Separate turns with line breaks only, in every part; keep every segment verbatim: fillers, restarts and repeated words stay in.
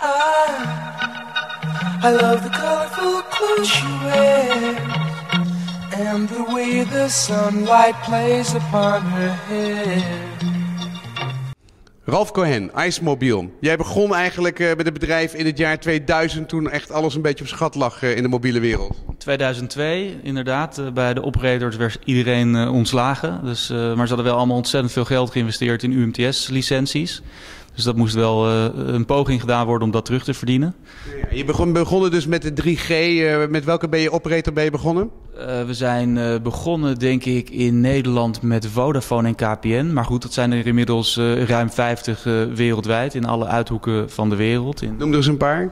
I love the colorful clothes you wear and the way the sunlight plays upon her hair.
Ralph Cohen, IJsmobiel. Jij begon eigenlijk uh, met het bedrijf in het jaar tweeduizend, toen echt alles een beetje op schat lag uh, in de mobiele wereld.
tweeduizend twee, inderdaad. Uh, bij de operators werd iedereen uh, ontslagen. Dus, uh, maar ze hadden wel allemaal ontzettend veel geld geïnvesteerd in U M T S-licenties. Dus dat moest wel uh, een poging gedaan worden om dat terug te verdienen.
Ja, je begon, begonnen dus met de drie G. Uh, met welke ben je operator ben je begonnen?
Uh, we zijn uh, begonnen, denk ik, in Nederland met Vodafone en K P N. Maar goed, dat zijn er inmiddels uh, ruim vijftig uh, wereldwijd in alle uithoeken van de wereld. In...
Noem er eens een paar.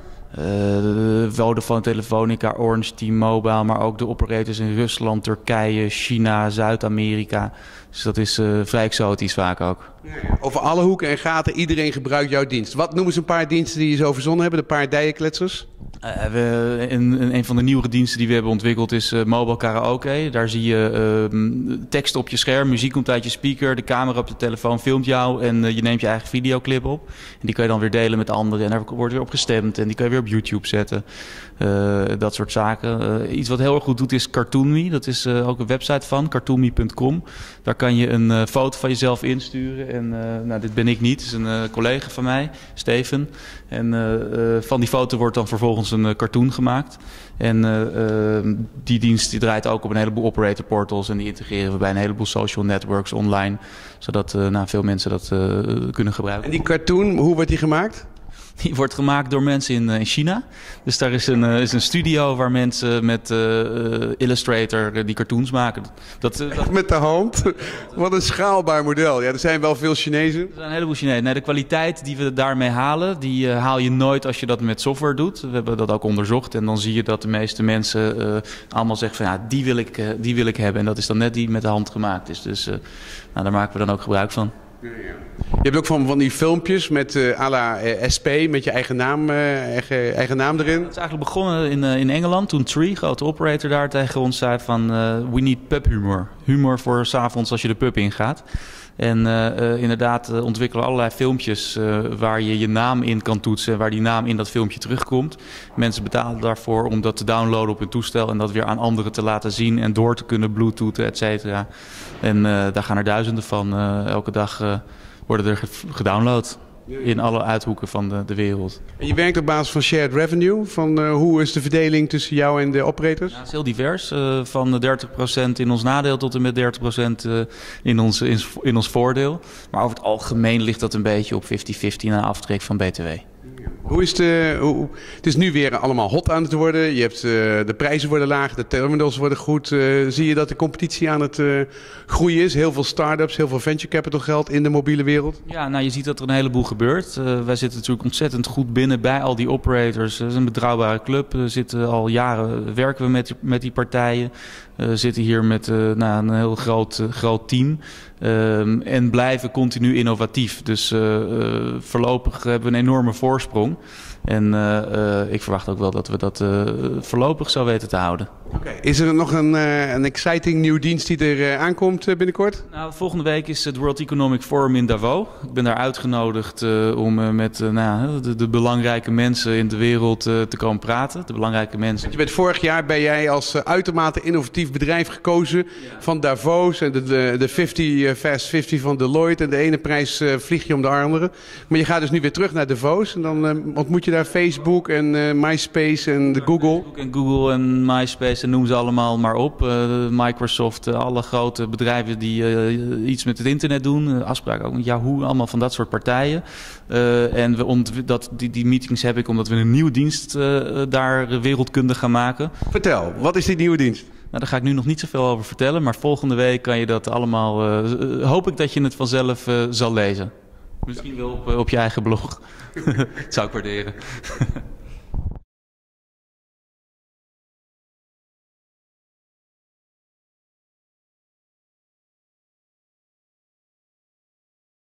Uh, Vodafone, Telefonica, Orange, T-Mobile, maar ook de operators in Rusland, Turkije, China, Zuid-Amerika. Dus dat is uh, vrij exotisch vaak ook.
Ja, ja. Over alle hoeken en gaten, iedereen gebruikt jouw dienst. Wat noemen ze een paar diensten die je zo verzonnen hebben, de paar dijenkletsers?
Uh, we, een, een van de nieuwere diensten die we hebben ontwikkeld is uh, mobile karaoke. Daar zie je uh, tekst op je scherm, muziek komt uit je speaker, de camera op de telefoon filmt jou en uh, je neemt je eigen videoclip op. En die kan je dan weer delen met anderen en daar wordt weer op gestemd en die kan je weer op YouTube zetten. Uh, dat soort zaken. Uh, iets wat heel erg goed doet is Cartoonme. Dat is uh, ook een website van, cartoonme punt com. Daar kan je een uh, foto van jezelf insturen. En uh, nou, dit ben ik niet, het is een uh, collega van mij, Steven. En uh, uh, van die foto wordt dan vervolgens een uh, cartoon gemaakt. En uh, uh, die dienst die draait ook op een heleboel operator portals. En die integreren we bij een heleboel social networks online. Zodat uh, nou, veel mensen dat uh, kunnen gebruiken.
En die cartoon, hoe wordt die gemaakt?
Die wordt gemaakt door mensen in, in China. Dus daar is een, uh, is een studio waar mensen met uh, Illustrator uh, die cartoons maken. Dat, uh, dat...
Met de hand? Wat een schaalbaar model. Ja, er zijn wel veel Chinezen.
Er zijn een heleboel Chinezen. Nee, de kwaliteit die we daarmee halen, die uh, haal je nooit als je dat met software doet. We hebben dat ook onderzocht. En dan zie je dat de meeste mensen uh, allemaal zeggen van ja, die wil, ik, uh, die wil ik hebben. En dat is dan net die met de hand gemaakt is. Dus uh, nou, daar maken we dan ook gebruik van.
Ja, ja. Je hebt ook van, van die filmpjes met uh, à la uh, S P, met je eigen naam, uh, eigen, eigen naam erin.
Het is eigenlijk begonnen in, uh, in Engeland toen Tree, grote operator daar, tegen ons zei van uh, we need pub humor. Humor voor 's avonds als je de pub ingaat. En uh, uh, inderdaad uh, ontwikkelen allerlei filmpjes uh, waar je je naam in kan toetsen. Waar die naam in dat filmpje terugkomt. Mensen betalen daarvoor om dat te downloaden op hun toestel. En dat weer aan anderen te laten zien. En door te kunnen bluetoothen, et cetera. En uh, daar gaan er duizenden van. Uh, elke dag uh, worden er gedownload. In alle uithoeken van de, de wereld.
En je werkt op basis van shared revenue. Van uh, hoe is de verdeling tussen jou en de operators?
Ja, het is heel divers. Uh, van dertig procent in ons nadeel tot en met dertig procent uh, in, ons, in, in ons voordeel. Maar over het algemeen ligt dat een beetje op vijftig vijftig na aftrek van B T W.
Hoe is de, hoe, het is nu weer allemaal hot aan het worden. Je hebt, uh, de prijzen worden laag, de terminals worden goed. Uh, zie je dat de competitie aan het uh, groeien is? Heel veel start-ups, heel veel venture capital geld in de mobiele wereld.
Ja, nou je ziet dat er een heleboel gebeurt. Uh, wij zitten natuurlijk ontzettend goed binnen bij al die operators. Het is een betrouwbare club. We zitten al jaren, werken we met, met die partijen. We uh, zitten hier met uh, nou, een heel groot, uh, groot team. Uh, en blijven continu innovatief. Dus uh, uh, voorlopig hebben we een enorme voorsprong. En uh, uh, ik verwacht ook wel dat we dat uh, voorlopig zo weten te houden.
Okay. Is er nog een, uh, een exciting nieuwe dienst die er uh, aankomt uh, binnenkort?
Nou, volgende week is het World Economic Forum in Davos. Ik ben daar uitgenodigd uh, om uh, met uh, nou, de, de belangrijke mensen in de wereld uh, te komen praten. De belangrijke mensen.
Je bent vorig jaar ben jij als uh, uitermate innovatief bedrijf gekozen ja. van Davos en de, de, de vijftig, uh, Fast vijftig van Deloitte. En de ene prijs uh, vlieg je om de andere. Maar je gaat dus nu weer terug naar Davos en dan uh, ontmoet je daar Facebook en uh, MySpace en de Google.
Facebook en Google en MySpace en noem ze allemaal maar op. Uh, Microsoft, uh, alle grote bedrijven die uh, iets met het internet doen. Uh, afspraken ook met Yahoo, allemaal van dat soort partijen. Uh, en we ont- dat, die, die meetings heb ik omdat we een nieuwe dienst uh, daar wereldkundig gaan maken.
Vertel, wat is die nieuwe dienst?
Nou, daar ga ik nu nog niet zoveel over vertellen. Maar volgende week kan je dat allemaal... Uh, hoop ik dat je het vanzelf uh, zal lezen. Misschien wel op, op je eigen blog. Dat zou ik waarderen.